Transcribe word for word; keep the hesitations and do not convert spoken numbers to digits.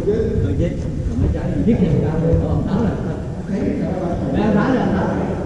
Rồi chết, mấy trái giết người ta rồi, ông tháo là. Mẹ tháo ra, tháo.